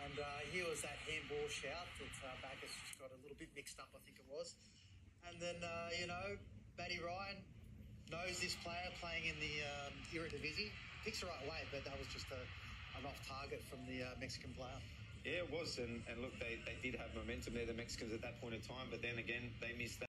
And here was that handball shout that Bacchus just got a little bit mixed up, I think it was. And then, Matty Ryan knows this player playing in the Eredivisie. Picks the right way, but that was just an off target from the Mexican player. Yeah, it was. And look, they did have momentum there, the Mexicans, at that point in time. But then again, they missed that.